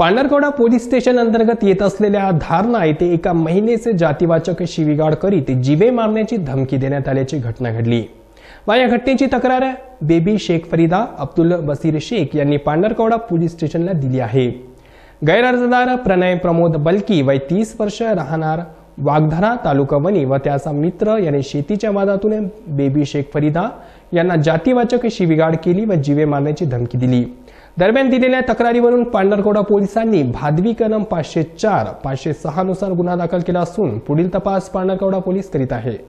Pandharkawada police station अंतर्गत येत असलेल्या धारणा येथे एका महिलेचे जातीवाचक शिवीगाळ करीत जीवे मारण्याची धमकी देण्यात आल्याची घटना घडली। या घटनेची तक्रार बेबी शेख फरीदा अब्दुल बसीर शेख यांनी पांढरकवडा पोलीस स्टेशनला दिली आहे। गैरअर्जदार प्रणय प्रमोद बलकी वय 30 वर्ष राहणार वाघधरा तालुका वणी व त्याचा मित्र याने शेतीच्या वादातून बेबी शेख फरीदा यांना जातीवाचक शिवीगाळ केली व जीवे मारण्याची धमकी दिली। दरम्यान दिलेल्या तक्रारीवरून पांढरकवडा पोलिसांनी भादवी कलम 504, 506 नुसार गुन्हा दाखल केला असून पुढील तपास पांढरकवडा पोलीस करीत आहे।